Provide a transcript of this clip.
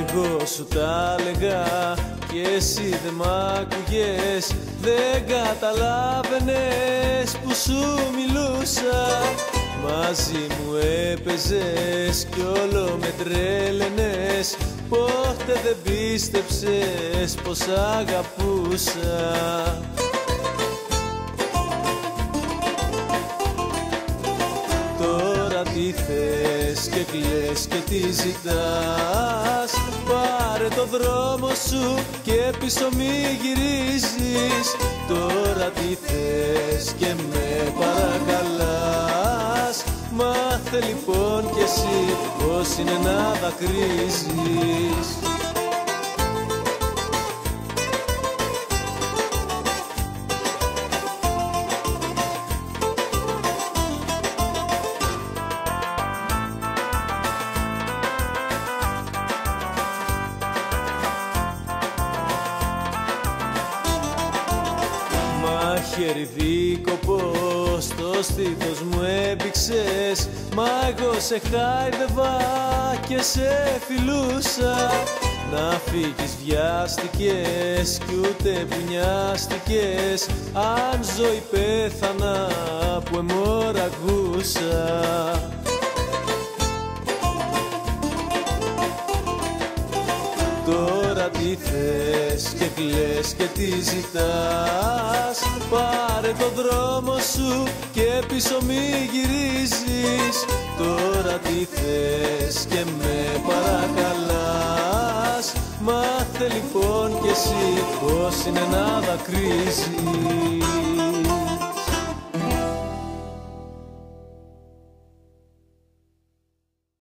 εγώ σου τα έλεγα κι εσύ δεν μ' άκουγες, δεν καταλάβαινες που σου μιλούσα. Μαζί μου έπαιζες κι όλο με τρέλαινες, πότε δεν πίστεψες πως αγαπούσα. Τώρα τι θες και κλαις και τι ζητάς, πάρε το δρόμο σου και πίσω μη γυρίζεις. Τώρα τι θες και με παρακαλάς, μάθε λοιπόν κι εσύ πως είναι να δακρύζεις. Χεριδίκοπο στο στήθος μου έμπηξες, μα εγώ σε χάιδευα και σε φιλούσα. Να φύγεις βιάστηκες κι ούτε που νοιάστηκες, αν ζω ή πέθανα που αιμορραγούσα. Τώρα τι θες και κλαις και τι ζητάς, πάρε το δρόμο σου και πίσω μη γυρίζεις. Τώρα τι θες και με παρακαλάς, μάθε λοιπόν κι εσύ πως είναι να δακρύζεις.